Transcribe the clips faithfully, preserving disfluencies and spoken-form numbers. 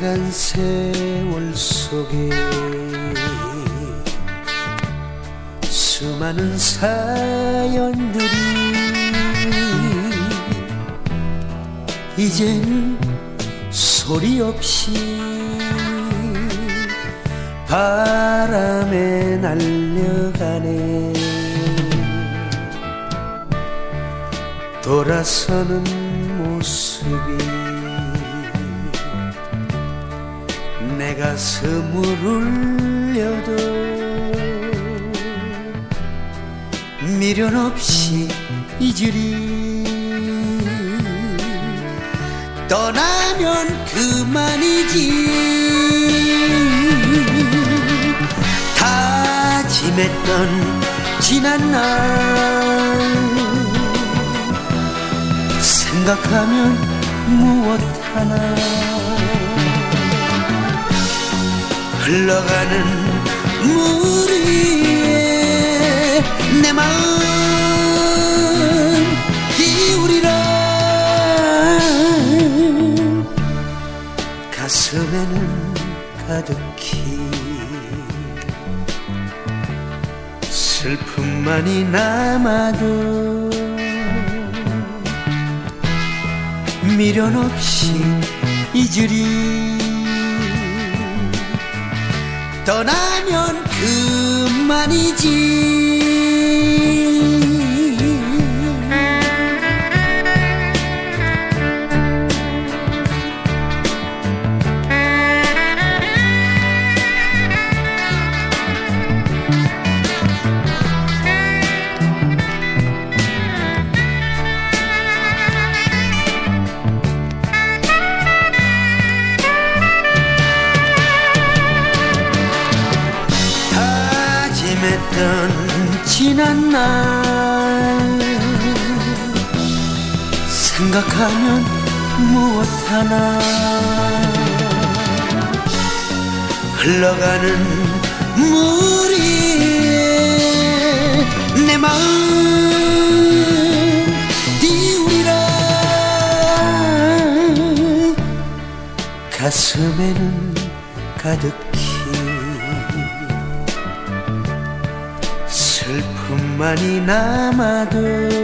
지나간 세월 속에 수많은 사연들이 이젠 소리 없이 바람에 날려가네. 돌아서는 모습이 내 가슴을 울려도 미련 없이 잊으리. 떠나면 그만이지. 다짐했던 지난 날 생각하면 무엇 하나 흘러가는 물 위에 내 마음 기울이라. 가슴에는 가득히 슬픔만이 남아도 미련 없이 잊으리. 떠나면 그만이지. 다짐했던 지난 날 생각하면 무엇 하나 흘러가는 물 위에 내 마음 띄우리라. 가슴에는 가득히 슬픔만이 남아도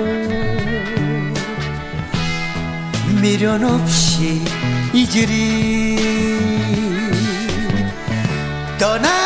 미련 없이 잊으리. 떠나